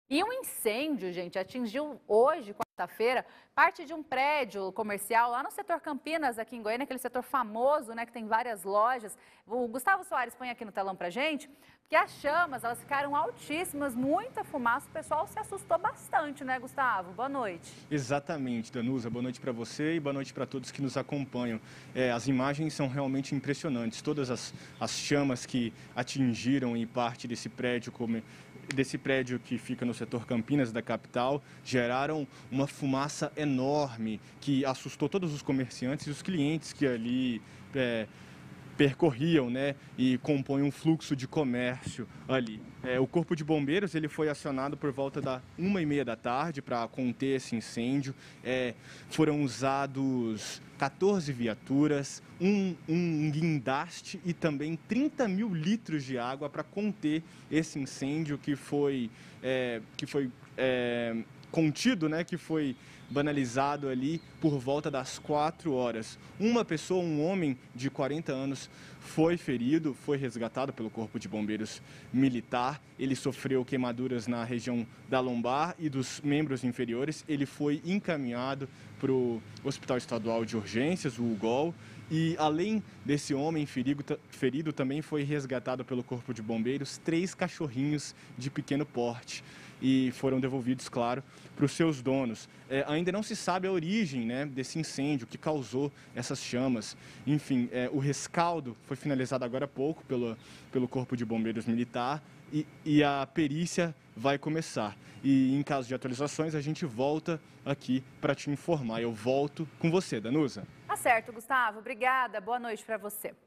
E um incêndio, gente, atingiu hoje, quarta-feira, parte de um prédio comercial lá no setor Campinas, aqui em Goiânia, aquele setor famoso, né, que tem várias lojas. O Gustavo Soares põe aqui no telão pra gente, porque as chamas, elas ficaram altíssimas, muita fumaça, o pessoal se assustou bastante, né, Gustavo? Boa noite. Exatamente, Danusa. Boa noite para você e boa noite para todos que nos acompanham. As imagens são realmente impressionantes. Todas as chamas que atingiram em parte desse prédio que fica no setor Campinas da capital geraram uma fumaça enorme que assustou todos os comerciantes e os clientes que ali percorriam, né, e compõem um fluxo de comércio ali. O Corpo de Bombeiros ele foi acionado por volta da 1h30 da tarde para conter esse incêndio. Foram usados 14 viaturas, um guindaste e também 30 mil litros de água para conter esse incêndio que foi contido, né, que foi banalizado ali por volta das 4 horas. Uma pessoa, um homem de 40 anos, foi ferido, foi resgatado pelo Corpo de Bombeiros Militar. Ele sofreu queimaduras na região da lombar e dos membros inferiores. Ele foi encaminhado para o Hospital Estadual de Urgências, o UGOL. E além desse homem ferido, também foi resgatado pelo Corpo de Bombeiros 3 cachorrinhos de pequeno porte e foram devolvidos, claro, para os seus donos. Ainda não se sabe a origem, né, desse incêndio que causou essas chamas. Enfim, o rescaldo foi finalizado agora há pouco pelo Corpo de Bombeiros Militar e a perícia vai começar. E em caso de atualizações, a gente volta aqui para te informar. Eu volto com você, Danusa. Tá certo, Gustavo. Obrigada. Boa noite para você.